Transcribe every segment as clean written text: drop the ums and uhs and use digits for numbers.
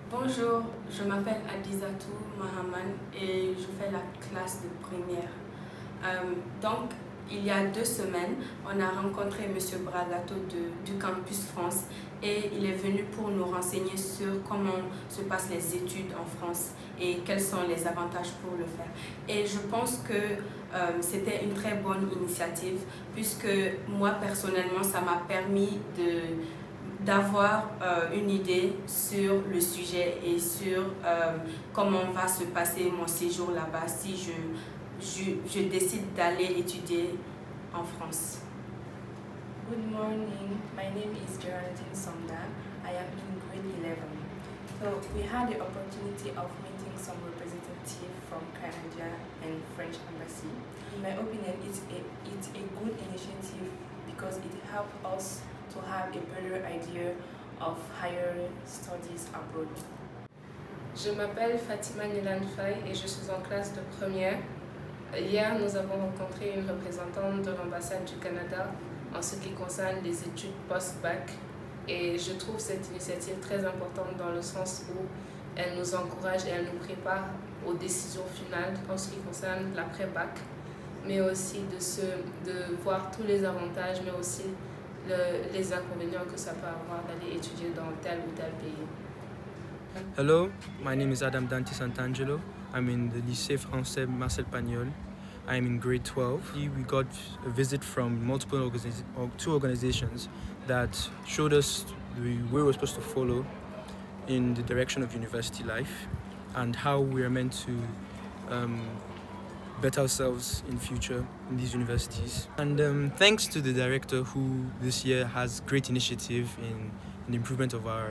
Bonjour, je m'appelle Adizatou Mahaman et je fais la classe de première. Donc, il y a 2 semaines, on a rencontré M. Bragato du Campus France et il est venu pour nous renseigner sur comment se passent les études en France et quels sont les avantages pour le faire. Et je pense que c'était une très bonne initiative puisque moi personnellement, ça m'a permis d'avoir une idée sur le sujet et sur comment va se passer mon séjour là-bas si je décide d'aller étudier en France. Good morning, my name is Geraldine Somda. I am in grade 11. So we had the opportunity of meeting some representatives from Canada and French embassy. In my opinion, it's a good initiative because it helps us to have a better idea of higher studies abroad. Je m'appelle Fatima Nilan Faye et je suis en classe de première. Hier, nous avons rencontré une représentante de l'ambassade du Canada en ce qui concerne les études post-bac et je trouve cette initiative très importante dans le sens où elle nous encourage et elle nous prépare aux décisions finales en ce qui concerne l'après-bac, mais aussi de voir tous les avantages, mais aussi les inconvénients que ça peut avoir d'aller étudier dans tel ou tel pays. Hello, my name is Adam Dante Santangelo. I'm in the Lycée Français Marcel Pagnol. I'm in grade 12. We got a visit from two organizations that showed us the way we're supposed to follow in the direction of university life and how we are meant to better ourselves in future in these universities. And thanks to the director who this year has great initiative in the improvement of our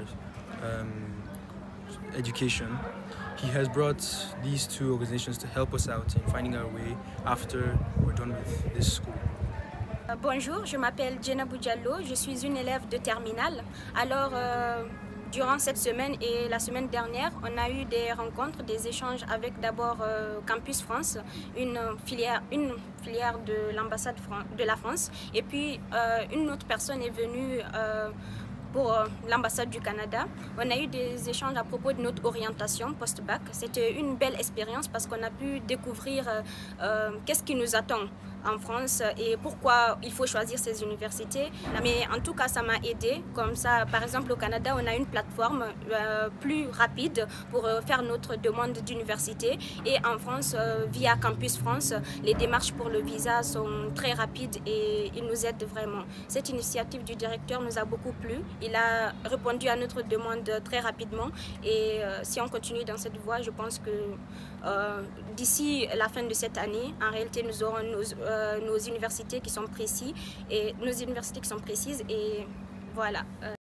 education. He has brought these two organizations to help us out in finding our way after we're done with this school. Bonjour, je m'appelle Jenna Boudjallo, je suis une élève de terminale. Alors, durant cette semaine et la semaine dernière, on a eu des rencontres, des échanges avec d'abord Campus France, une filière de l'ambassade de la France, et puis une autre personne est venue pour l'ambassade du Canada. On a eu des échanges à propos de notre orientation post-bac. C'était une belle expérience parce qu'on a pu découvrir qu'est-ce qui nous attend en France et pourquoi il faut choisir ces universités. Mais en tout cas, ça m'a aidé. Comme ça, par exemple, au Canada, on a une plateforme plus rapide pour faire notre demande d'université. Et en France, via Campus France, les démarches pour le visa sont très rapides et ils nous aident vraiment. Cette initiative du directeur nous a beaucoup plu. Il a répondu à notre demande très rapidement et si on continue dans cette voie, je pense que d'ici la fin de cette année, en réalité, nous aurons nos universités qui sont précises et voilà.